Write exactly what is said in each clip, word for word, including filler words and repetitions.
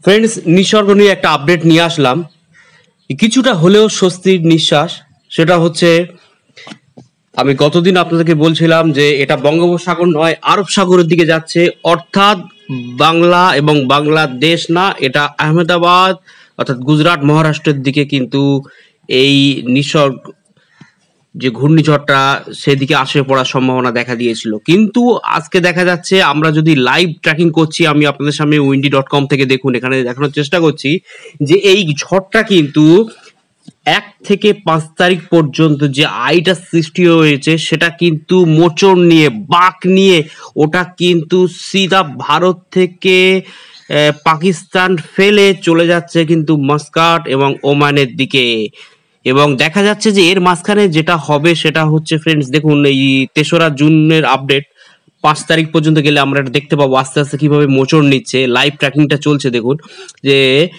Friends, নিসর্গ নিয়ে একটা update নিয়ে আসলাম। কিছুটা হলেও স্বস্তির নিঃশ্বাস। সেটা হচ্ছে, আমি গতদিন আপনাদেরকে বলছিলাম যে এটা বঙ্গোপসাগর নয়, আরব সাগরের দিকে যাচ্ছে, অর্থাৎ বাংলা এবং বাংলাদেশ না, এটা আহমেদাবাদ অর্থাৎ গুজরাট মহারাষ্ট্রের দিকে কিন্তু এই নিসর্গ যে ঘূর্ণিঝড়টা সেদিকে আসে পড়ার সম্ভাবনা দেখা দিয়েছিল। কিন্তু আজকে দেখা যাচ্ছে, আমরা যদি লাইভ ট্র্যাকিং করছি, আমি আপনাদের সামনে উইন্ডি ডট কম থেকে দেখুন, এখানে দেখানোর চেষ্টা করছি যে এই ঝড়টা কিন্তু এক থেকে পাঁচ তারিখ পর্যন্ত যে আইটা সৃষ্টি হয়েছে সেটা কিন্তু মোচড় নিয়ে, বাঁক নিয়ে, ওটা কিন্তু সিধা ভারত থেকে আহ, পাকিস্তান ফেলে চলে যাচ্ছে কিন্তু মাস্কাট এবং ওমানের দিকে। এবং দেখা যাচ্ছে যে এর মাঝখানে যেটা হবে সেটা হচ্ছে, ফ্রেন্ডস দেখুন, এই তেসরা জুনের আপডেট, পাঁচ তারিখ পর্যন্ত গেলে আমরা এটা দেখতে পাবো আস্তে আস্তে কিভাবে মোচড় নিচ্ছে। লাইভ ট্র্যাকিংটা চলছে, দেখুন যে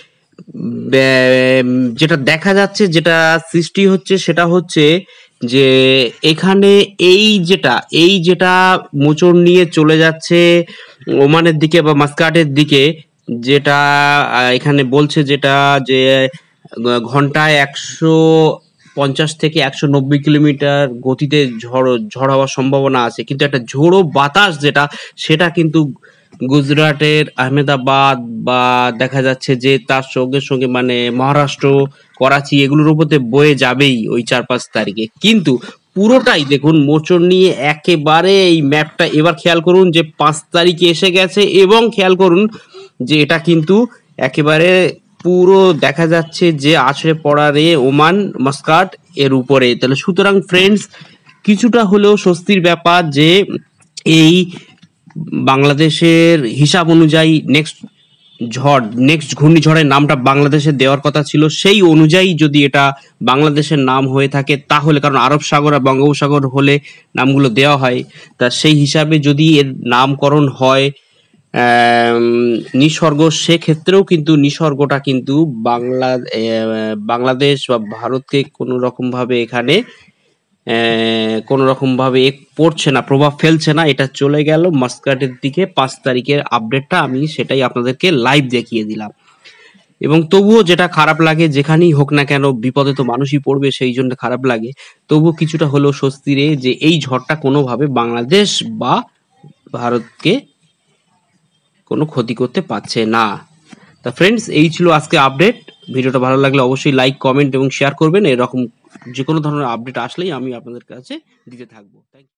বে- যেটা দেখা যাচ্ছে, যেটা সৃষ্টি হচ্ছে সেটা হচ্ছে যে এখানে এই যেটা এই যেটা মোচড় নিয়ে চলে যাচ্ছে ওমানের দিকে বা মাস্কাটের দিকে, যেটা আহ, এখানে বলছে যেটা যে আহ, ঘন্টায় একশো পঞ্চাশ থেকে একশো নব্বই কিলোমিটার গতিতে ঝড় ঝড় হওয়ার সম্ভাবনা আছে। কিন্তু একটা ঝোড়ো বাতাস যেটা, সেটা কিন্তু গুজরাটের আহমেদাবাদ বা দেখা যাচ্ছে যে তার সঙ্গে সঙ্গে মানে মহারাষ্ট্র, করাচি, এগুলোর উপর দিয়ে বয়ে যাবেই ওই চার পাঁচ তারিখে। কিন্তু পুরোটাই দেখুন মোচড় নিয়ে একেবারে এই ম্যাপটা এবার খেয়াল করুন যে পাঁচ তারিখে এসে গেছে, এবং খেয়াল করুন যে এটা কিন্তু একেবারে পুরো দেখা যাচ্ছে যে আছড়ে পড়ারে ওমান, মাস্কাট এর উপরে। তাহলে সুতরাং ফ্রেন্ডস, কিছুটা হলেও স্বস্তির ব্যাপার যে এই বাংলাদেশের হিসাব অনুযায়ী নেক্সট ঝড়, নেক্সট ঘূর্ণিঝড়ের নামটা বাংলাদেশে দেওয়ার কথা ছিল, সেই অনুযায়ী যদি এটা বাংলাদেশের নাম হয়ে থাকে তাহলে, কারণ আরব সাগর আর বঙ্গোপসাগর হলে নামগুলো দেওয়া হয়, তা সেই হিসাবে যদি এর নামকরণ হয় আম, নিসর্গ, সেক্ষেত্রেও কিন্তু নিসর্গটা কিন্তু বাংলা আহ, বাংলাদেশ বা ভারতকে কোনো রকম ভাবে এখানে আহ, কোনো রকম ভাবে এক পড়ছে না, প্রভাব ফেলছে না। এটা চলে গেল মাস্কাটের দিকে। পাঁচ তারিখের আপডেটটা আমি সেটাই আপনাদেরকে লাইভ দেখিয়ে দিলাম। এবং তবুও যেটা খারাপ লাগে, যেখানেই হোক না কেন বিপদে তো মানুষই পড়বে, সেই জন্য খারাপ লাগে। তবুও কিছুটা হলেও স্বস্তি রে যে এই ঝড়টা কোনোভাবে বাংলাদেশ বা ভারতকে কোনো ক্ষতি করতে পারছে না। তা ফ্রেন্ডস, এই ছিল আজকে আপডেট। ভিডিওটা ভালো লাগলে অবশ্যই লাইক, কমেন্ট এবং শেয়ার করবেন। এরকম যে কোনো ধরনের আপডেট আসলেই আমি আপনাদের কাছে দিতে থাকবো। Thank you.